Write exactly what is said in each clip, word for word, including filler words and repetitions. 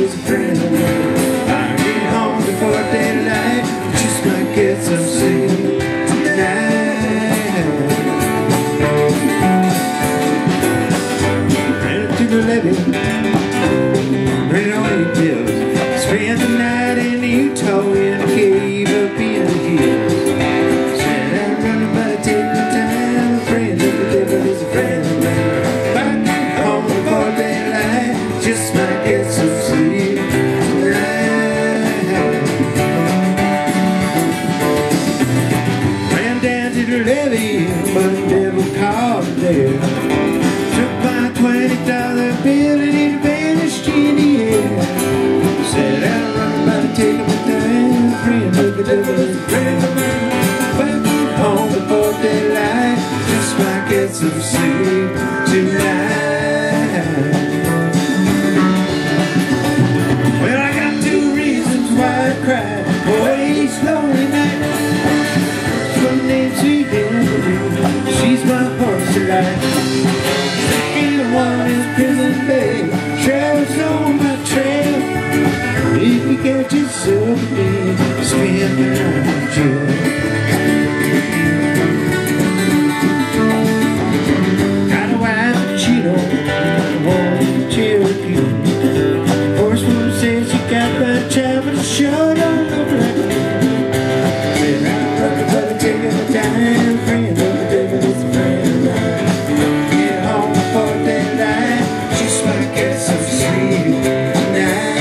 is a friend of mine. I get home before daylight, just might get some sleep tonight. Headed to the levee, bring away pills. Spend the night in Utah in a cave up in the hills. Said I'm running but I take my time. A friend of the devil is a friend of mine. Back home before daylight, just might get some sleep tonight. Ran down to the levee, but the devil called me there. Took my twenty dollar bill and it vanished in the air. Said I'm running by the taking my time. Friend of the devil is a friend of mine. Back home before daylight, just might get some sleep tonight. Well, I got two reasons why I cried for each lonely night. One named Sweet Henry, she's my horse of life. Second one is Prison Bay, Travis on my trail. If you catch yourself in, spin around jail. Got a wife in Chino, a woman in Cherokee. Horsewoman says she got my child, but it sure don't look like me. Said I'm running but I'm taking my time. Friend of the devil is a friend of mine. Get home before daylight, just might get some sleep tonight.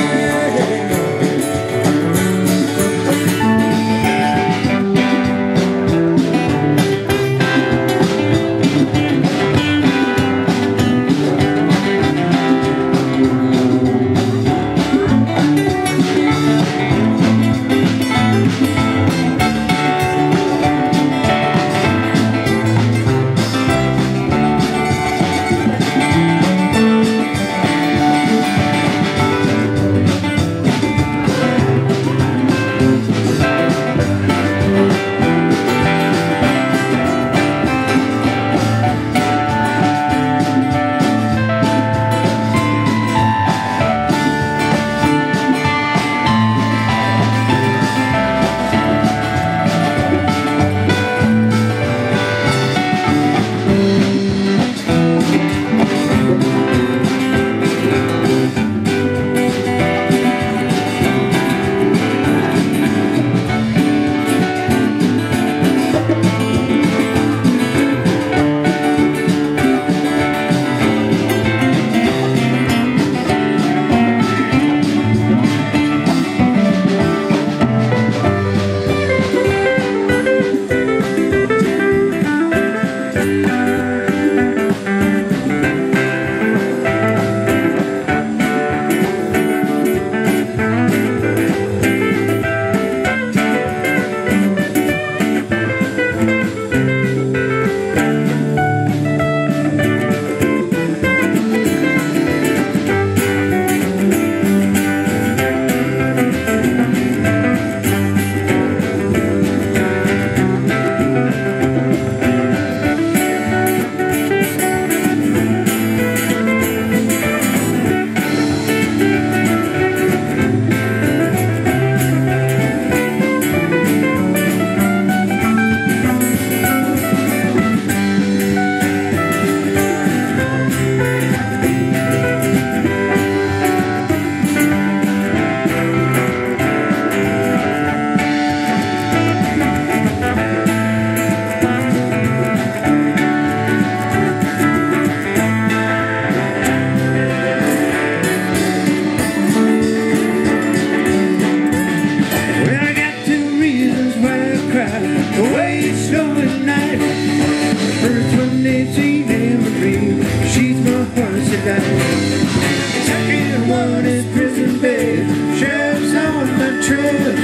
Second one is Prison Bay, Sheriff's on my trail.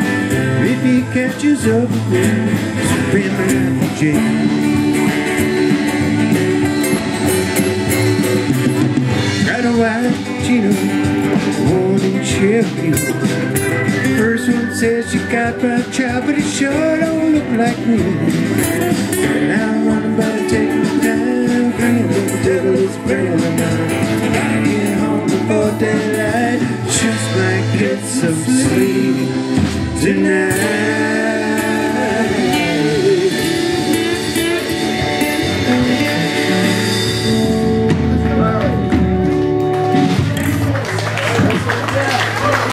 If he catches up with me, bring me to jail. Got a wife, Gina, one in Cherokee. First one says she got my child, but it sure don't look like me. Now I'm running by to take my time, friend of the devil is a friend of mine. Gotta get home before daylight. get some sleep tonight.